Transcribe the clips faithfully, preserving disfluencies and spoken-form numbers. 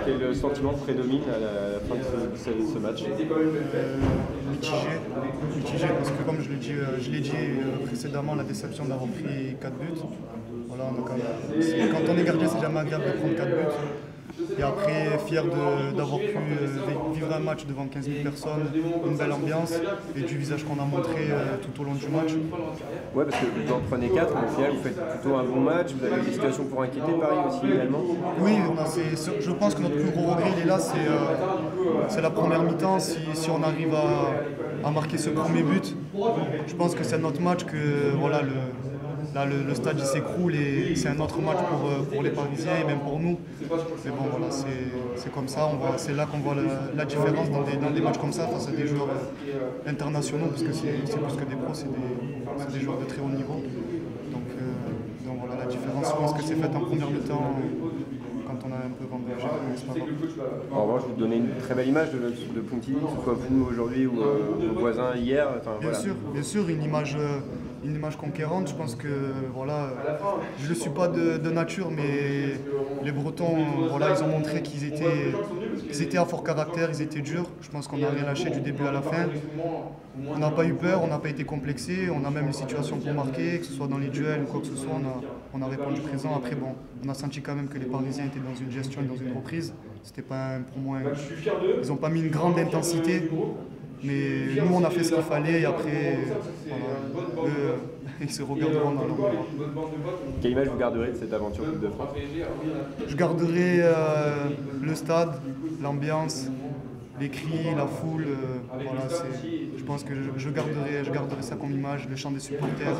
Quel sentiment prédomine à la, à la fin de ce, ce, ce match? euh, Mitigé, mitigé parce que comme je l'ai dit, euh, je l'ai dit euh, précédemment, la déception d'avoir pris quatre buts. Voilà, donc, euh, quand on est gardien, c'est jamais agréable de prendre quatre buts. Et après, fier d'avoir pu euh, vivre un match devant quinze mille personnes, une belle ambiance et du visage qu'on a montré euh, tout au long du match. Ouais, parce que vous en prenez quatre, mais au final, vous faites plutôt un bon match. Vous avez des situations pour inquiéter Paris aussi également. Oui, on a, c'est, je pense que notre plus gros regret, il est là, c'est euh, la première mi-temps. Si, si on arrive à, à marquer ce premier but, je pense que c'est notre match que voilà, le, là, le, le stade s'écroule et c'est un autre match pour, pour les Parisiens et même pour nous. Mais bon, voilà, c'est comme ça, c'est là qu'on voit la, la différence dans des, dans des matchs comme ça face à des joueurs euh, internationaux, parce que c'est plus que des pros, c'est des, des joueurs de très haut niveau. Donc, euh, donc voilà, la différence, je pense que c'est faite en première mi-temps quand on a un peu vendu. En revanche, vous donnez une très belle image de, de Pontivy, que ce soit vous aujourd'hui ou euh, vos voisins hier. Enfin, bien voilà. sûr, bien sûr, une image. Euh, une image conquérante. Je pense que voilà, je ne le suis pas de, de nature, mais les Bretons, voilà, ils ont montré qu'ils étaient, qu'ils étaient à fort caractère, ils étaient durs. Je pense qu'on n'a rien lâché du début à la fin. On n'a pas eu peur, on n'a pas été complexé, on a même une situation pour marquer, que ce soit dans les duels ou quoi que ce soit, on a, on a répondu présent. Après, bon, on a senti quand même que les Parisiens étaient dans une gestion et dans une reprise. C'était pas un, pour moi, ils n'ont pas mis une grande intensité. Mais nous, on a fait ce qu'il fallait et après, voilà, eux, ils se regarderont dans leur miroir. Quelle image vous garderez de cette aventure Coupe de France? Je garderai euh, le stade, l'ambiance, les cris, la foule. Euh, voilà, je pense que je, je, garderai, je garderai ça comme image, le chant des supporters.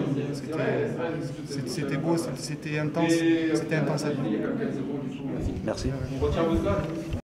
C'était beau, c'était intense, c'était intense à vivre. Merci.